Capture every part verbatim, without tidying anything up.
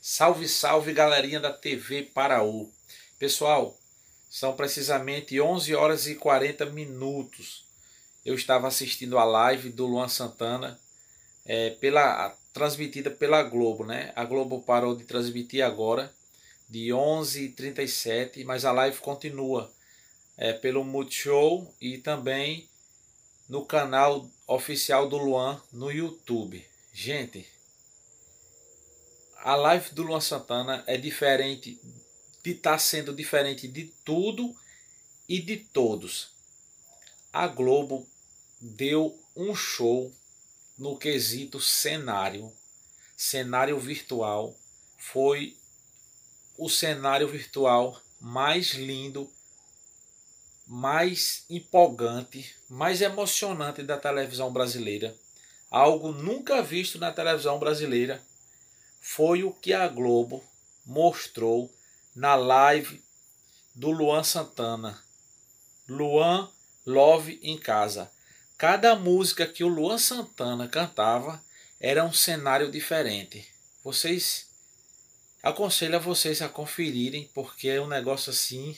Salve, salve, galerinha da T V Paraú. Pessoal, são precisamente onze horas e quarenta minutos. Eu estava assistindo a live do Luan Santana, é, pela, transmitida pela Globo, né? A Globo parou de transmitir agora, de onze e trinta e sete, mas a live continua é, pelo Multishow e também no canal oficial do Luan no YouTube. Gente, a live do Luan Santana é diferente, de estar sendo diferente de tudo e de todos. A Globo deu um show no quesito cenário, cenário virtual. Foi o cenário virtual mais lindo, mais empolgante, mais emocionante da televisão brasileira. Algo nunca visto na televisão brasileira foi o que a Globo mostrou na live do Luan Santana. Luan Love em Casa. Cada música que o Luan Santana cantava era um cenário diferente. Vocês, aconselho a vocês a conferirem, porque é um negócio assim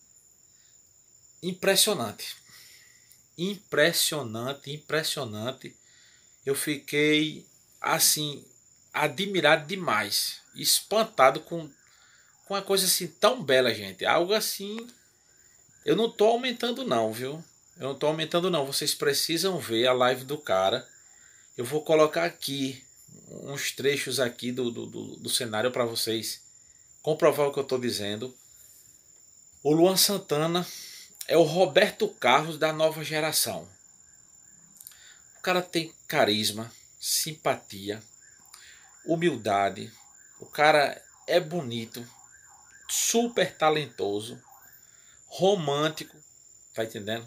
impressionante. Impressionante, impressionante. Eu fiquei assim admirado demais, espantado com, com uma coisa assim tão bela, gente. Algo assim, eu não tô aumentando não, viu? Eu não tô aumentando não, vocês precisam ver a live do cara. Eu vou colocar aqui uns trechos aqui do, do, do, do cenário para vocês comprovar o que eu tô dizendo. O Luan Santana é o Roberto Carlos da nova geração. O cara tem carisma, simpatia, humildade. O cara é bonito, super talentoso, romântico, tá entendendo?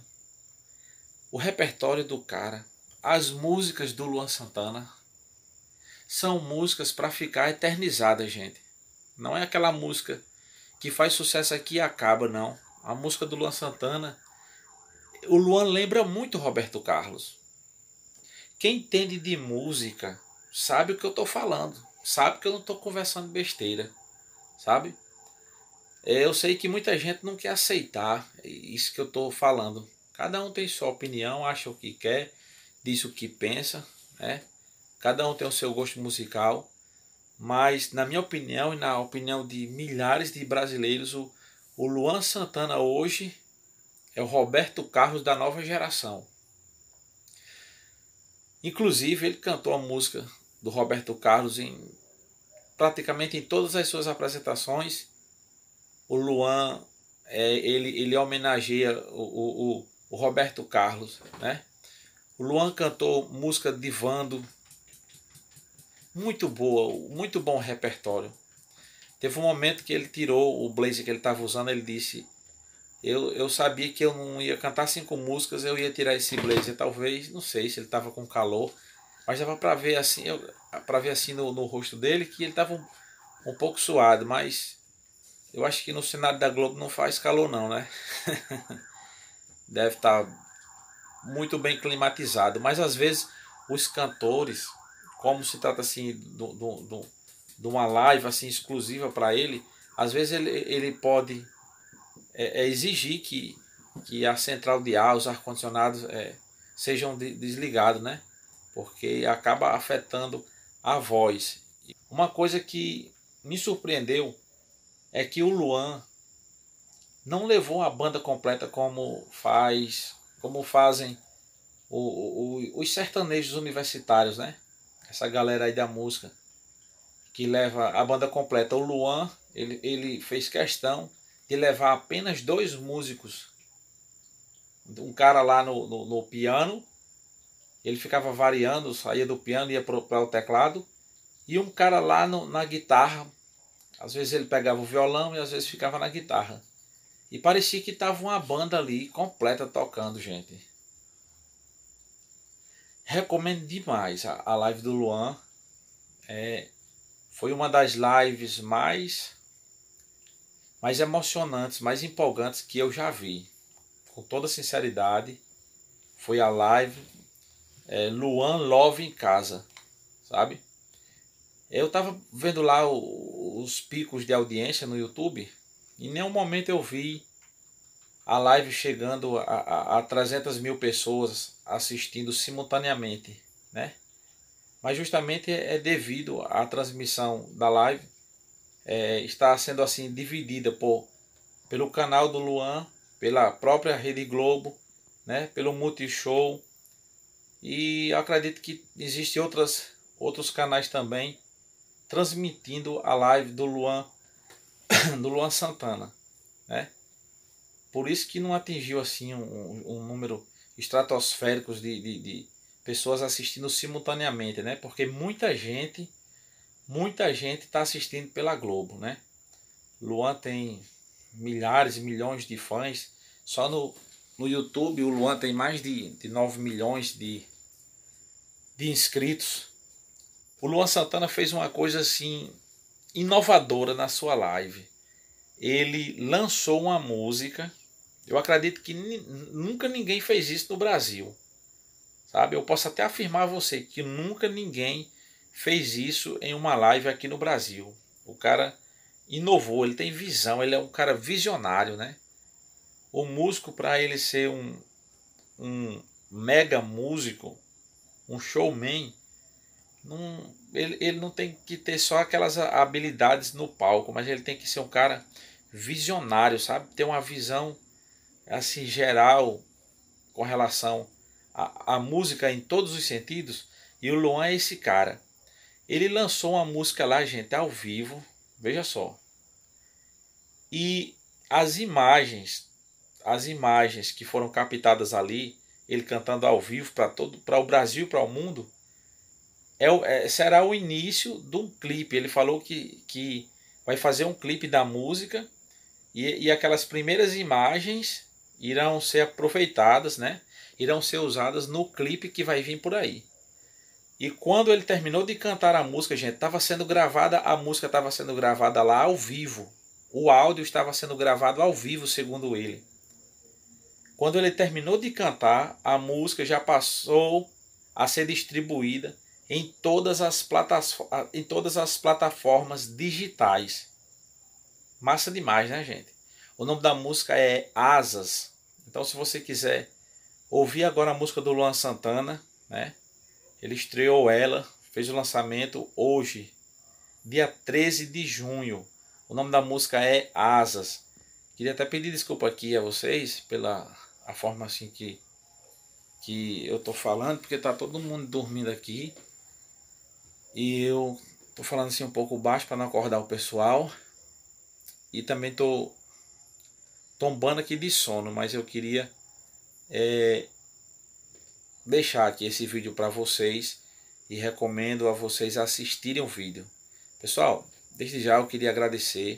O repertório do cara, as músicas do Luan Santana são músicas para ficar eternizadas, gente. Não é aquela música que faz sucesso aqui e acaba, não. A música do Luan Santana, o Luan lembra muito Roberto Carlos. Quem entende de música sabe o que eu estou falando, sabe que eu não estou conversando besteira, sabe? Eu sei que muita gente não quer aceitar isso que eu estou falando. Cada um tem sua opinião, acha o que quer, diz o que pensa, né? Cada um tem o seu gosto musical, mas na minha opinião e na opinião de milhares de brasileiros, o, o Luan Santana hoje é o Roberto Carlos da nova geração. Inclusive ele cantou a música do Roberto Carlos em praticamente em todas as suas apresentações. O Luan é, ele, ele homenageia o, o, o, o Roberto Carlos, né? O Luan cantou música de Vando, muito boa, muito bom repertório. Teve um momento que ele tirou o blazer que ele estava usando, ele disse: eu, eu sabia que eu não ia cantar cinco músicas, eu ia tirar esse blazer, talvez, não sei se ele estava com calor, mas dava para ver assim, para ver assim no, no rosto dele que ele estava um, um pouco suado, mas eu acho que no cenário da Globo não faz calor não, né? Deve estar muito bem climatizado, mas às vezes os cantores, como se trata assim de, de, de uma live assim exclusiva para ele, às vezes ele, ele pode é, é exigir que, que a central de ar, os ar-condicionados é, sejam de, desligados, né? Porque acaba afetando a voz. Uma coisa que me surpreendeu é que o Luan não levou a banda completa como faz, como fazem o, o, os sertanejos universitários, né? Essa galera aí da música que leva a banda completa. O Luan, ele, ele fez questão de levar apenas dois músicos. Um cara lá no, no, no piano, ele ficava variando, saía do piano e ia para o teclado. E um cara lá no, na guitarra, às vezes ele pegava o violão e às vezes ficava na guitarra. E parecia que estava uma banda ali completa tocando, gente. Recomendo demais a, a live do Luan. É, foi uma das lives mais, mais emocionantes, mais empolgantes que eu já vi. Com toda sinceridade, foi a live é, Luan Love em Casa, sabe? Eu tava vendo lá o, os picos de audiência no YouTube, em nenhum momento eu vi a live chegando a, a, a trezentas mil pessoas assistindo simultaneamente, né? Mas justamente é devido à transmissão da live é, estar sendo assim dividida por, pelo canal do Luan, pela própria Rede Globo, né? Pelo Multishow, e eu acredito que existem outras, outros canais também transmitindo a live do Luan, do Luan Santana, né? Por isso que não atingiu assim um, um número estratosférico de, de, de pessoas assistindo simultaneamente, né? Porque muita gente, muita gente está assistindo pela Globo, né? Luan tem milhares e milhões de fãs. Só no, no YouTube o Luan tem mais de, de nove milhões de, de inscritos. O Luan Santana fez uma coisa assim inovadora na sua live. Ele lançou uma música. Eu acredito que nunca ninguém fez isso no Brasil, sabe? Eu posso até afirmar a você que nunca ninguém fez isso em uma live aqui no Brasil. O cara inovou, ele tem visão, ele é um cara visionário, né? O músico, para ele ser um, um mega músico, um showman, não, ele, ele não tem que ter só aquelas habilidades no palco, mas ele tem que ser um cara visionário, sabe? Ter uma visão assim geral com relação à, à música em todos os sentidos. E o Luan é esse cara. Ele lançou uma música lá, gente, ao vivo, veja só. E as imagens, as imagens que foram captadas ali, ele cantando ao vivo para todo, para o Brasil, para o mundo, é, é, será o início de um clipe. Ele falou que, que vai fazer um clipe da música e, e aquelas primeiras imagens irão ser aproveitadas, né? Irão ser usadas no clipe que vai vir por aí. E quando ele terminou de cantar a música, gente, estava sendo gravada, a música estava sendo gravada lá ao vivo. O áudio estava sendo gravado ao vivo, segundo ele. Quando ele terminou de cantar, a música já passou a ser distribuída em todas as plataformas, em todas as plataformas digitais. Massa demais, né, gente? O nome da música é Asas. Então, se você quiser ouvir agora a música do Luan Santana, né? Ele estreou ela, fez o lançamento hoje, dia treze de junho. O nome da música é Asas. Queria até pedir desculpa aqui a vocês pela a forma assim que, que eu tô falando, porque tá todo mundo dormindo aqui. E eu tô falando assim um pouco baixo para não acordar o pessoal. E também tô tombando aqui de sono, mas eu queria é, deixar aqui esse vídeo para vocês e recomendo a vocês assistirem o vídeo. Pessoal, desde já eu queria agradecer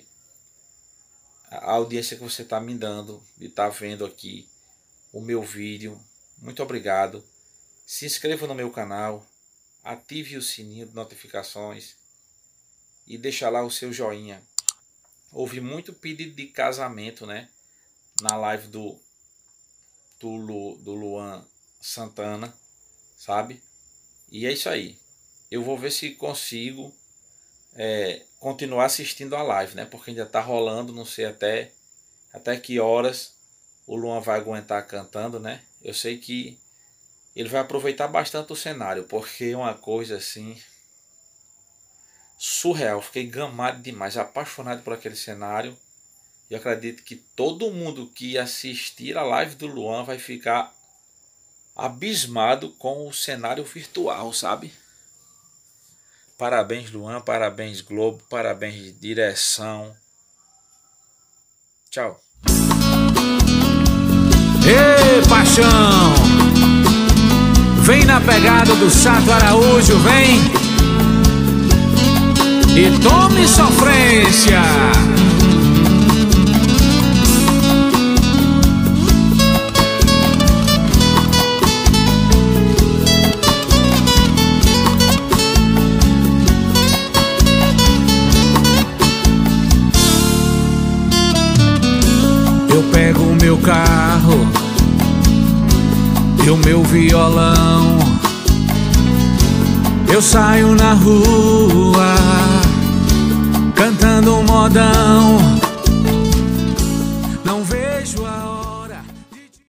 a audiência que você está me dando, de estar vendo aqui o meu vídeo. Muito obrigado. Se inscreva no meu canal, ative o sininho de notificações e deixa lá o seu joinha. Houve muito pedido de casamento, né? Na live do, do, Lu, do Luan Santana, sabe? E é isso aí. Eu vou ver se consigo é, continuar assistindo a live, né? Porque ainda tá rolando, não sei até, até que horas o Luan vai aguentar cantando, né? Eu sei que ele vai aproveitar bastante o cenário, porque é uma coisa assim surreal. Fiquei gamado demais, apaixonado por aquele cenário. E acredito que todo mundo que assistir a live do Luan vai ficar abismado com o cenário virtual, sabe? Parabéns, Luan, parabéns, Globo, parabéns, direção. Tchau. Ei, paixão! Vem na pegada do Chato Araújo, vem! E tome sofrência! Eu pego o meu carro e o meu violão, eu saio na rua cantando modão. Não vejo a